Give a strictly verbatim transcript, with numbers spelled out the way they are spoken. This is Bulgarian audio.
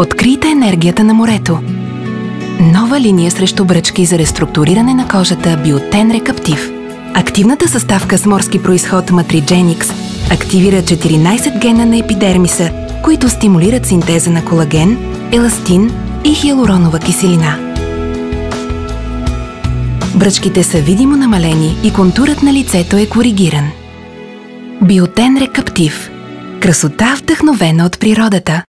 Открийте енергията на морето. Нова линия срещу бръчки за реструктуриране на кожата Биотен Рекаптив. Активната съставка с морски произход Matrigenix активира четиринайсет гена на епидермиса, които стимулират синтеза на колаген, еластин и хиалуронова киселина. Бръчките са видимо намалени и контурът на лицето е коригиран. Биотен Рекаптив. Красота, вдъхновена от природата.